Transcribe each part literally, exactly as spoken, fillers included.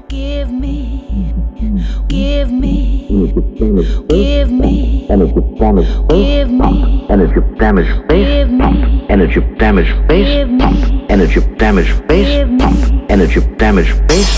Give me, give me, give me, energy damage give me, energy damage base give me, energy damage base give me, energy damage base give me, energy damage base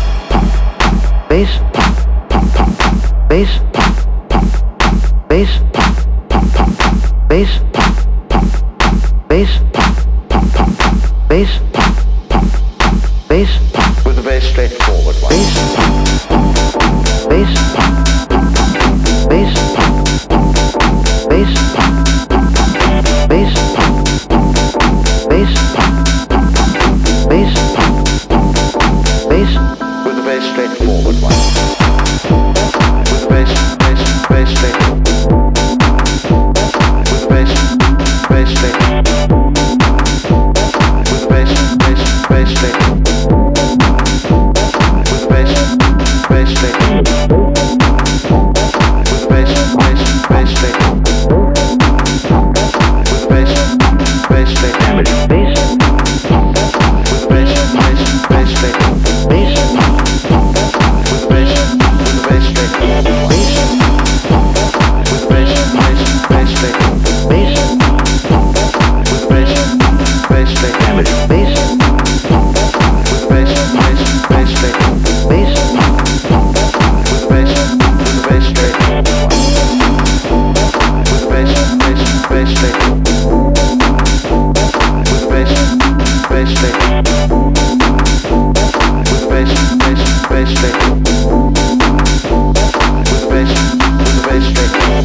base base base base base base base with a very straightforward one. Bass, bass, bass, bass, bass, bass, bass, With a very straightforward one. With a very, very, very straightforward. With a very, very straightforward. With a very, very, very straightforward. With a very, very straightforward. With a very, very, very straightforward. With a very, very straightforward. damage bass, With a very, very, very straightforward. bass, With a very, with a very straightforward. bass, With a very, very, very straightforward. bass, With a very, very straightforward. damage bass, With a very, very, very straightforward. bass, With a very, with a very straightforward. With a very, very, very straightforward. With a very, very straightforward. With a very, very, very straightforward. With a very, with a very straightforward.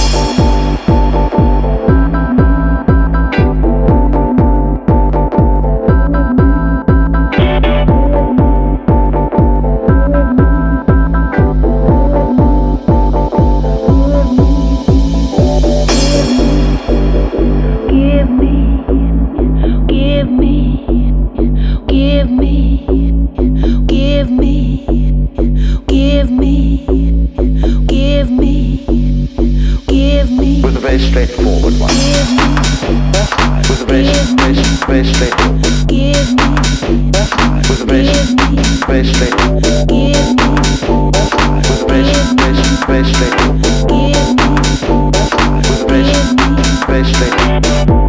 give me, give me, give me, give me, give me, give me, give me, With a very straightforward one. give me, With a very, very, very straightforward. give me, With a very, very straightforward. give me, With a very, very, very straightforward. give me, With a very, very straightforward.